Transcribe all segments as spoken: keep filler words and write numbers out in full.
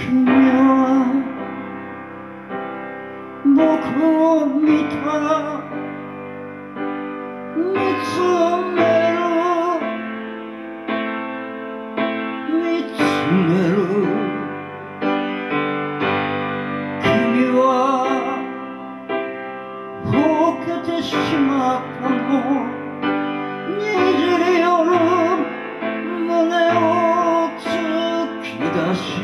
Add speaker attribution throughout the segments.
Speaker 1: 君は僕を見た、見つめる見つめる。君はほけてしまったの、にじり寄る胸を突き出し、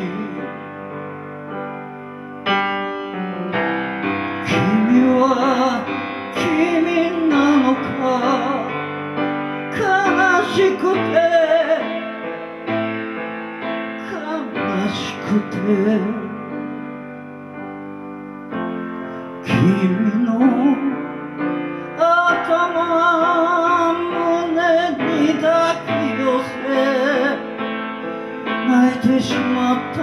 Speaker 1: 君は君なのか、悲しくて悲しくて。君の頭胸に抱き寄せ泣いてしまった。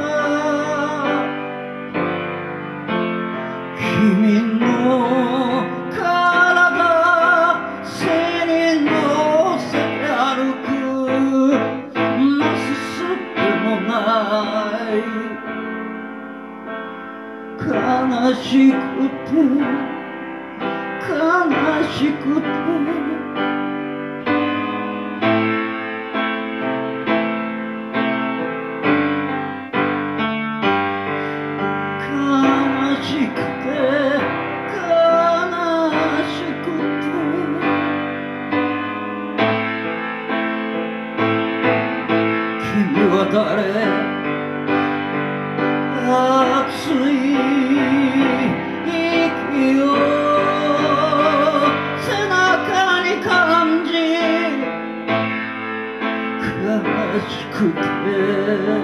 Speaker 1: 君の体背に乗せて歩く、なすすべもない悲しくて悲しくて。悲しくて悲しくて。君は誰？熱い息を背中に感じ、悲しくて